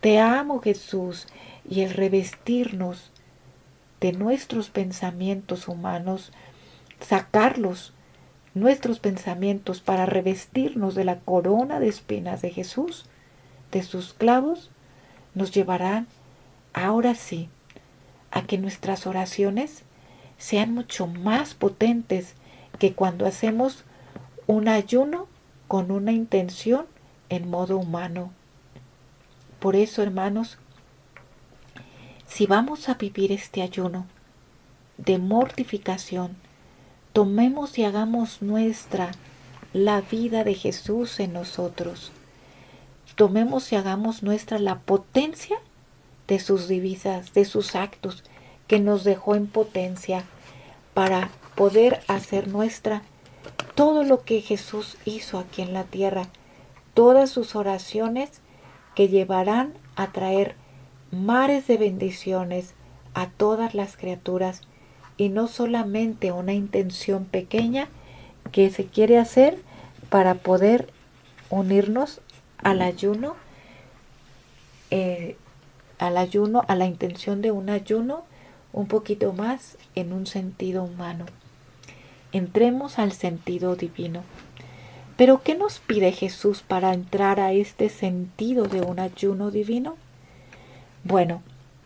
Te amo, Jesús, y el revestirnos de nuestros pensamientos humanos, sacarlos, nuestros pensamientos, para revestirnos de la corona de espinas de Jesús, de sus clavos, nos llevarán ahora sí a que nuestras oraciones sean mucho más potentes que cuando hacemos un ayuno con una intención en modo humano. Por eso, hermanos, si vamos a vivir este ayuno de mortificación, tomemos y hagamos nuestra la vida de Jesús en nosotros. Tomemos y hagamos nuestra la potencia de sus divisas, de sus actos, que nos dejó en potencia, para poder hacer nuestra todo lo que Jesús hizo aquí en la tierra, todas sus oraciones que llevarán a traer mares de bendiciones a todas las criaturas, y no solamente una intención pequeña que se quiere hacer para poder unirnos al ayuno, eh, al ayuno, a la intención de un ayuno un poquito más en un sentido humano. Entremos al sentido divino. Pero ¿qué nos pide Jesús para entrar a este sentido de un ayuno divino? Bueno,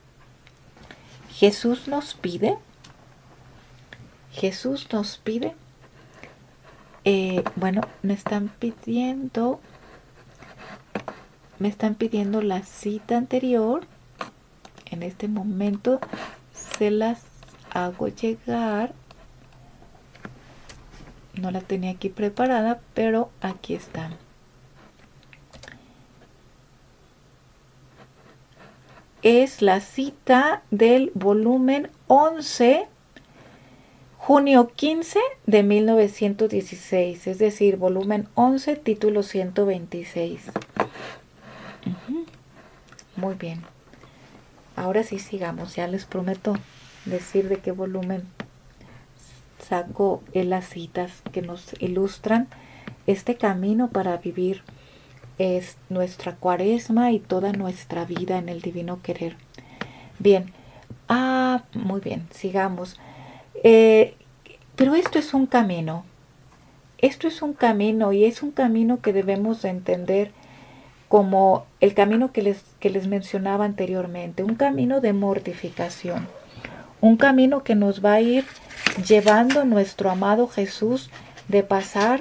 Jesús nos pide, Jesús nos pide, eh, bueno, me están pidiendo, me están pidiendo la cita anterior. En este momento se las hago llegar. No la tenía aquí preparada, pero aquí están. Es la cita del volumen once, junio quince de mil novecientos dieciséis, es decir, volumen once, título ciento veintiséis. Uh-huh. Muy bien. Ahora sí sigamos, ya les prometo decir de qué volumen saco en las citas que nos ilustran este camino para vivir es nuestra cuaresma y toda nuestra vida en el divino querer. Bien, ah, muy bien, sigamos. Eh, pero esto es un camino, esto es un camino y es un camino que debemos de entender como el camino que les, que les mencionaba anteriormente, un camino de mortificación, un camino que nos va a ir llevando nuestro amado Jesús de pasar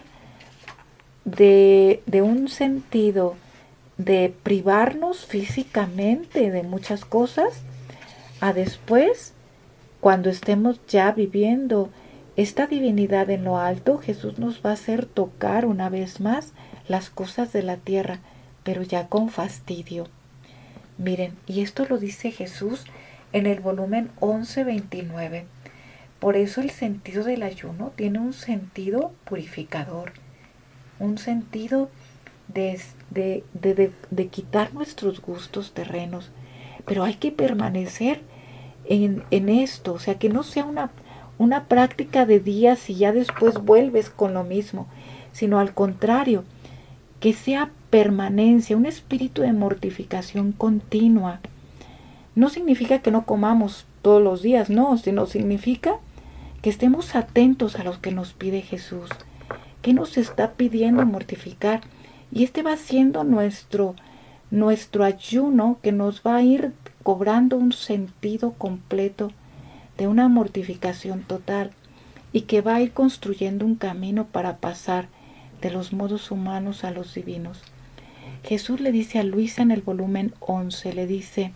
de, de un sentido de privarnos físicamente de muchas cosas a después, cuando estemos ya viviendo esta divinidad en lo alto, Jesús nos va a hacer tocar una vez más las cosas de la tierra, pero ya con fastidio. Miren, y esto lo dice Jesús en el volumen once veintinueve. Por eso el sentido del ayuno tiene un sentido purificador, un sentido de, de, de, de, de quitar nuestros gustos terrenos. Pero hay que permanecer en, en esto, o sea, que no sea una, una práctica de días y ya después vuelves con lo mismo, sino al contrario, que sea permanencia, un espíritu de mortificación continua. No significa que no comamos todos los días, no, sino significa que estemos atentos a lo que nos pide Jesús, que nos está pidiendo mortificar. Y este va siendo nuestro, nuestro ayuno que nos va a ir cobrando un sentido completo de una mortificación total y que va a ir construyendo un camino para pasar de los modos humanos a los divinos. Jesús le dice a Luisa en el volumen once, le dice: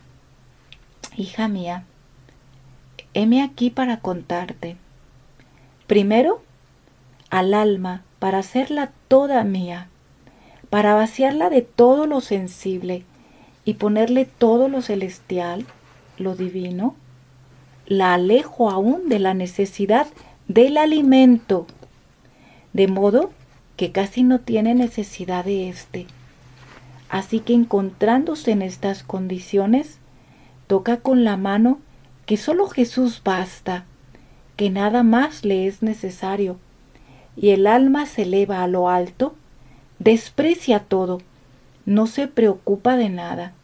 hija mía, heme aquí para contarte. Primero, al alma, para hacerla toda mía, para vaciarla de todo lo sensible y ponerle todo lo celestial, lo divino, la alejo aún de la necesidad del alimento, de modo que casi no tiene necesidad de éste. Así que encontrándose en estas condiciones, toca con la mano que solo Jesús basta, que nada más le es necesario, y el alma se eleva a lo alto, desprecia todo, no se preocupa de nada,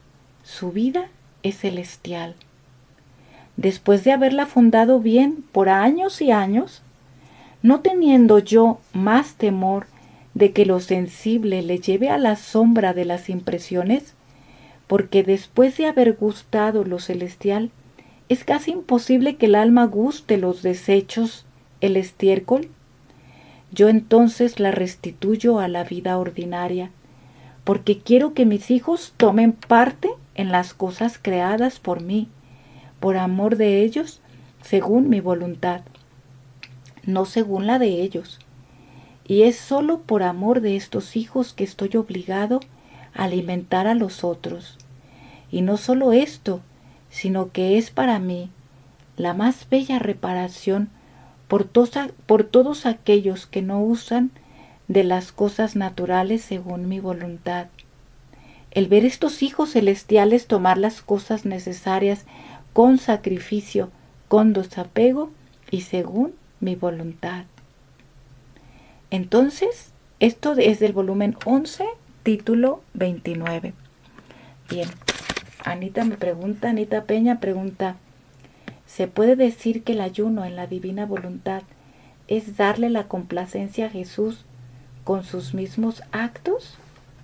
su vida es celestial. Después de haberla fundado bien por años y años, no teniendo yo más temor de que lo sensible le lleve a la sombra de las impresiones, porque después de haber gustado lo celestial, es casi imposible que el alma guste los desechos, el estiércol. Yo entonces la restituyo a la vida ordinaria, porque quiero que mis hijos tomen parte en las cosas creadas por mí, por amor de ellos, según mi voluntad, no según la de ellos. Y es solo por amor de estos hijos que estoy obligado a alimentar a los otros. Y no solo esto, sino que es para mí la más bella reparación por, tosa, por todos aquellos que no usan de las cosas naturales según mi voluntad. El ver estos hijos celestiales tomar las cosas necesarias con sacrificio, con desapego y según mi voluntad. Entonces, esto es del volumen once, título veintinueve. Bien, Anita me pregunta, Anita Peña pregunta, ¿se puede decir que el ayuno en la divina voluntad es darle la complacencia a Jesús con sus mismos actos?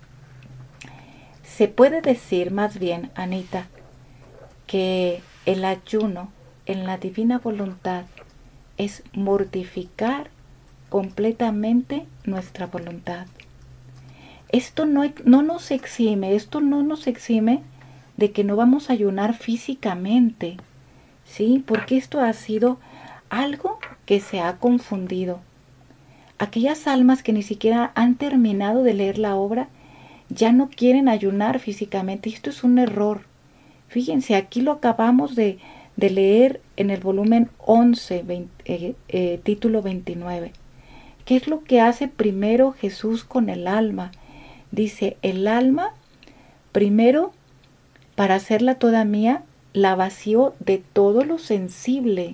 Se puede decir más bien, Anita, que el ayuno en la divina voluntad es mortificar completamente nuestra voluntad. Esto no, no nos exime, esto no nos exime de que no vamos a ayunar físicamente, ¿sí? Porque esto ha sido algo que se ha confundido. Aquellas almas que ni siquiera han terminado de leer la obra ya no quieren ayunar físicamente. Esto es un error. Fíjense, aquí lo acabamos de, de leer en el volumen once, veinte, eh, eh, título veintinueve. ¿Qué es lo que hace primero Jesús con el alma? Dice, el alma, primero, para hacerla toda mía, la vació de todo lo sensible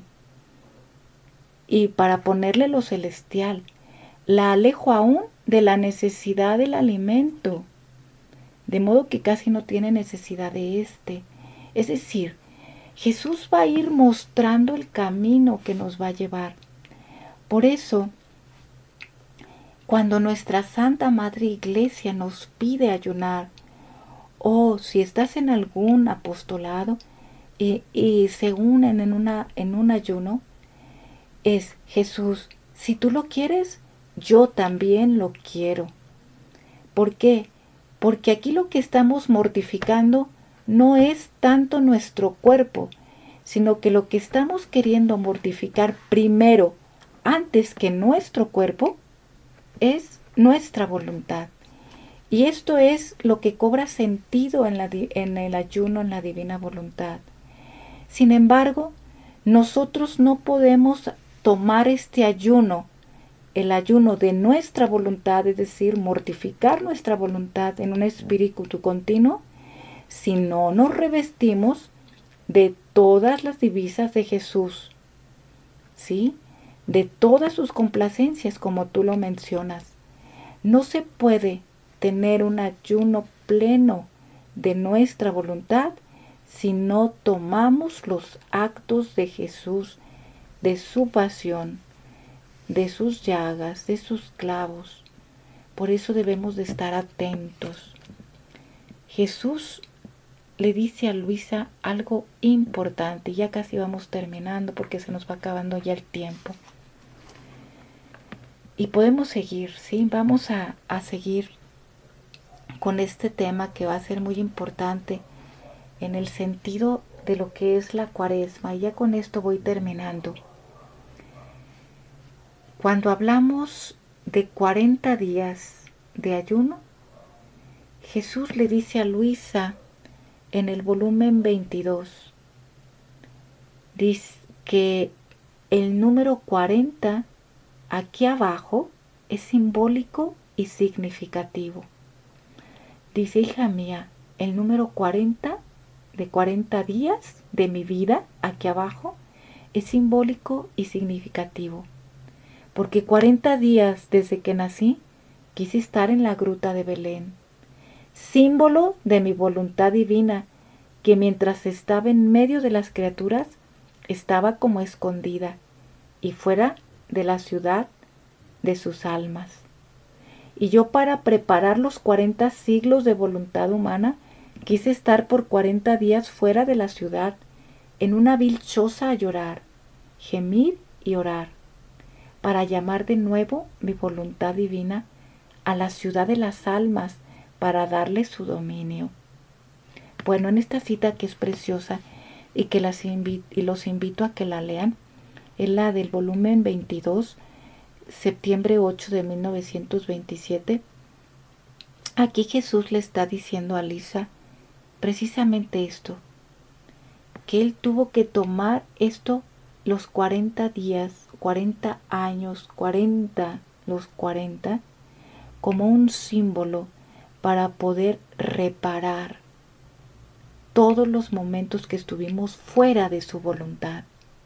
y para ponerle lo celestial. La alejo aún de la necesidad del alimento, de modo que casi no tiene necesidad de este. Es decir, Jesús va a ir mostrando el camino que nos va a llevar. Por eso, cuando nuestra Santa Madre Iglesia nos pide ayunar, o si estás en algún apostolado y, y se unen en, una, en un ayuno, es Jesús, si tú lo quieres, yo también lo quiero. ¿Por qué? Porque aquí lo que estamos mortificando no es tanto nuestro cuerpo, sino que lo que estamos queriendo mortificar primero, antes que nuestro cuerpo, es nuestra voluntad. Y esto es lo que cobra sentido en, la, en el ayuno, en la divina voluntad. Sin embargo, nosotros no podemos tomar este ayuno, el ayuno de nuestra voluntad, es decir, mortificar nuestra voluntad en un espíritu continuo, si no nos revestimos de todas las divisas de Jesús, ¿sí? De todas sus complacencias, como tú lo mencionas. No se puede tener un ayuno pleno de nuestra voluntad si no tomamos los actos de Jesús, de su pasión, de sus llagas, de sus clavos. Por eso debemos de estar atentos. Jesús le dice a Luisa algo importante, ya casi vamos terminando porque se nos va acabando ya el tiempo. Y podemos seguir, ¿sí? Vamos a, a seguir con este tema que va a ser muy importante en el sentido de lo que es la Cuaresma. Y ya con esto voy terminando. Cuando hablamos de cuarenta días de ayuno, Jesús le dice a Luisa en el volumen veintidós, dice que el número cuarenta aquí abajo es simbólico y significativo. Dice, hija mía, el número cuarenta de cuarenta días de mi vida aquí abajo es simbólico y significativo. Porque cuarenta días desde que nací quise estar en la gruta de Belén, símbolo de mi voluntad divina que mientras estaba en medio de las criaturas, estaba como escondida y fuera de la ciudad de sus almas. Y yo, para preparar los cuarenta siglos de voluntad humana, quise estar por cuarenta días fuera de la ciudad, en una vil choza a llorar, gemir y orar, para llamar de nuevo mi voluntad divina a la ciudad de las almas, para darle su dominio. Bueno, en esta cita, que es preciosa y que las invi- y los invito a que la lean, es la del volumen veintidós, septiembre ocho de mil novecientos veintisiete. Aquí Jesús le está diciendo a Lisa precisamente esto, que él tuvo que tomar esto, los cuarenta días, cuarenta años, cuarenta, los cuarenta, como un símbolo para poder reparar todos los momentos que estuvimos fuera de su voluntad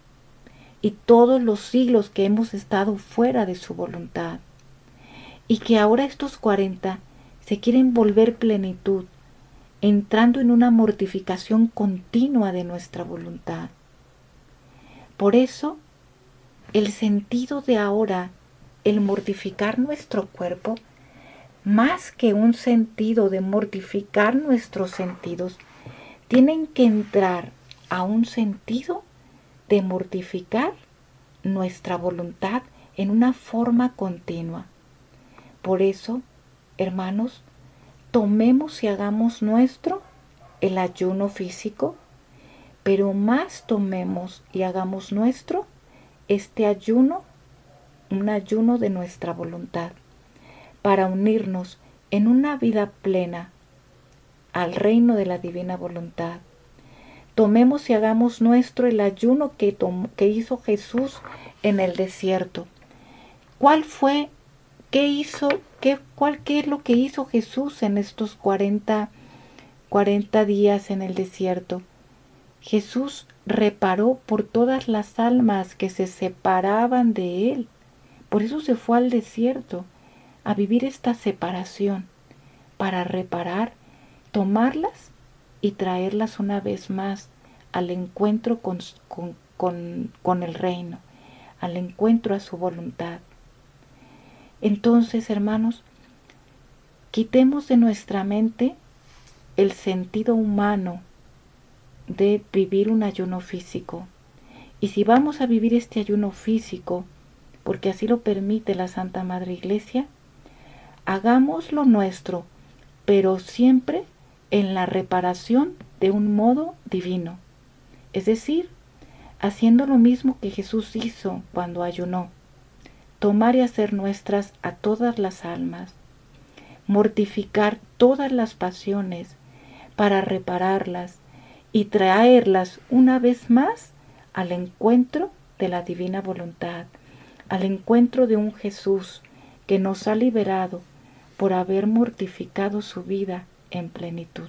y todos los siglos que hemos estado fuera de su voluntad, y que ahora estos cuarenta se quieren volver plenitud, entrando en una mortificación continua de nuestra voluntad. Por eso, el sentido de ahora, el mortificar nuestro cuerpo, más que un sentido de mortificar nuestros sentidos, tienen que entrar a un sentido de mortificar nuestra voluntad en una forma continua. Por eso, hermanos, tomemos y hagamos nuestro el ayuno físico, pero más tomemos y hagamos nuestro este ayuno, un ayuno de nuestra voluntad, para unirnos en una vida plena al reino de la divina voluntad. Tomemos y hagamos nuestro el ayuno que, tomó, que hizo Jesús en el desierto. ¿Cuál fue, qué hizo, qué, cuál, qué es lo que hizo Jesús en estos cuarenta, cuarenta días en el desierto? Jesús reparó por todas las almas que se separaban de él. Por eso se fue al desierto, a vivir esta separación, para reparar, tomarlas y traerlas una vez más al encuentro con, con, con, con el reino, al encuentro a su voluntad. Entonces, hermanos, quitemos de nuestra mente el sentido humano de vivir un ayuno físico. Y si vamos a vivir este ayuno físico, porque así lo permite la Santa Madre Iglesia, hagamos lo nuestro, pero siempre en la reparación de un modo divino. Es decir, haciendo lo mismo que Jesús hizo cuando ayunó, tomar y hacer nuestras a todas las almas, mortificar todas las pasiones para repararlas y traerlas una vez más al encuentro de la divina voluntad, al encuentro de un Jesús que nos ha liberado por haber mortificado su vida en plenitud.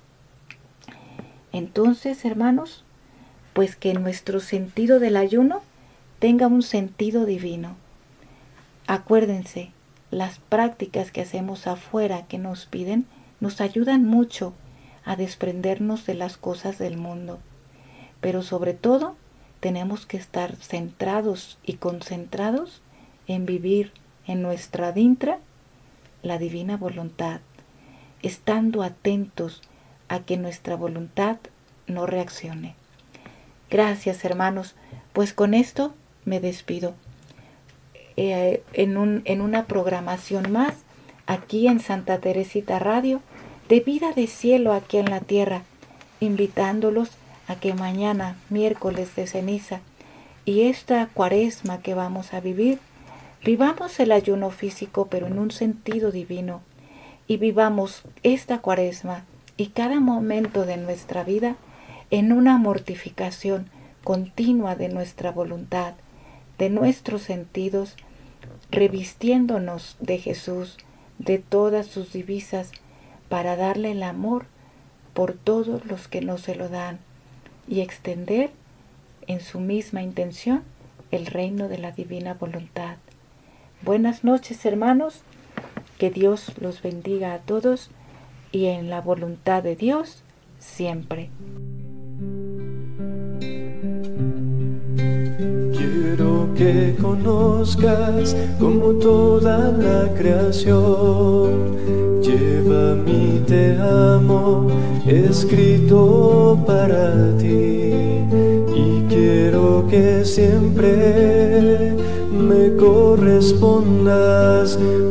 Entonces, hermanos, pues que nuestro sentido del ayuno tenga un sentido divino. Acuérdense, las prácticas que hacemos afuera que nos piden nos ayudan mucho a desprendernos de las cosas del mundo, pero sobre todo tenemos que estar centrados y concentrados en vivir en nuestra adintra la divina voluntad, estando atentos a que nuestra voluntad no reaccione. Gracias, hermanos, pues con esto me despido. Eh, en, un, en una programación más, aquí en Santa Teresita Radio, de Vida de Cielo aquí en la tierra, invitándolos a que mañana, miércoles de ceniza, y esta cuaresma que vamos a vivir, vivamos el ayuno físico, pero en un sentido divino, y vivamos esta cuaresma y cada momento de nuestra vida en una mortificación continua de nuestra voluntad, de nuestros sentidos, revistiéndonos de Jesús, de todas sus divisas, para darle el amor por todos los que no se lo dan y extender en su misma intención el reino de la divina voluntad. Buenas noches, hermanos, que Dios los bendiga a todos y en la voluntad de Dios siempre. Quiero que conozcas como toda la creación lleva mi te amo escrito para ti, y quiero que siempre me correspondas